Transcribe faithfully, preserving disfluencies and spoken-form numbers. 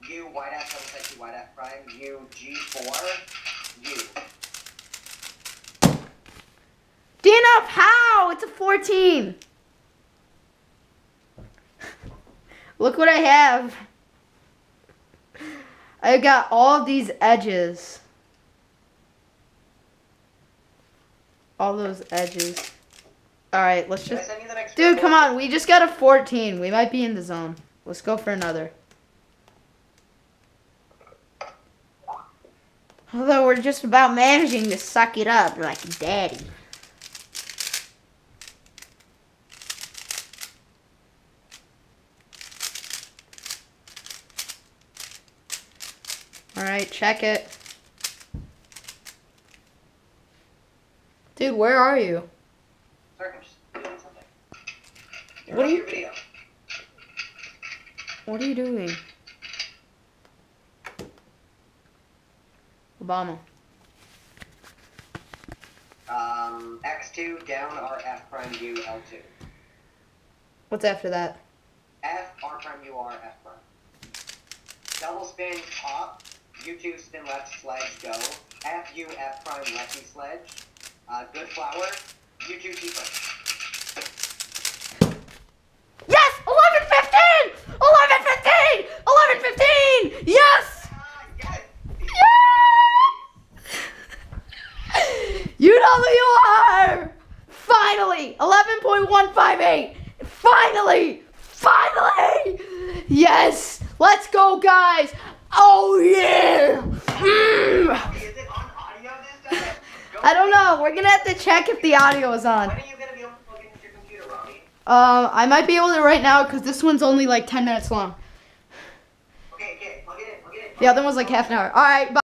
U, Y dash double set T, Y dash prime, U, G four, U. D N F, how? It's a fourteen. Look what I have. I got all of these edges. All those edges. Alright, let's just... Dude, come on. We just got a fourteen. We might be in the zone. Let's go for another. Although we're just about managing to suck it up like daddy. Alright, check it. Dude, where are you? Sorry, I'm just doing something. What are you video? What are you doing? Obama. Um, X two, down, R, F prime, U, L two. What's after that? F, R prime, U, R, F prime. Double spin, top, U two, spin left, sledge, go. F, U, F prime, lefty, sledge. Uh, good flower, U two, T prime. Yes! eleven fifteen! eleven fifteen! eleven fifteen! Yes! Ah, yes! Yes! You know who you are! Finally! eleven point one five eight! Finally! Finally! Yes! Let's go, guys! Oh, yeah! Mm. Is it on audio this time? I don't know. We're gonna have to check if the audio is on. When are you gonna be able to plug into your computer, Rami? Um, I might be able to right now because this one's only like ten minutes long. Okay, okay, plug it in, plug it in. The other one's like half an hour. All right, bye.